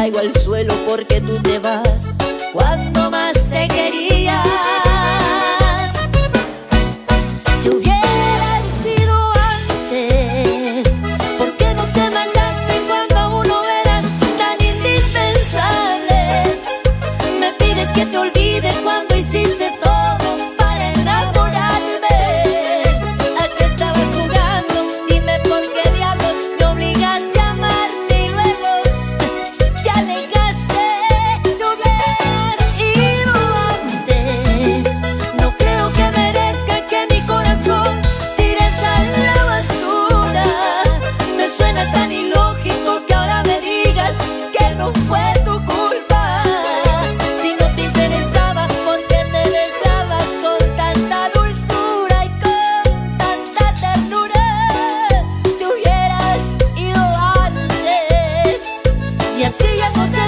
caigo al suelo porque tú te vas cuando más te quería. Si hubieras sido antes, ¿por qué no te marchaste cuando aún no eras tan indispensable? Me pides que te olvide cuando hiciste todo para enamorarme. ¿A qué estabas jugando? Dime por qué diablos me obligaste a amarte y luego te alejaste. Te hubieras ido antes. No creo que merezca que mi corazón tires a la basura. Me suena tan ilógico que ahora me digas que no fue tu culpa. Si no te interesaba, ¿por qué me besabas con tanta dulzura y con tanta ternura? Te hubieras ido antes y así ya no te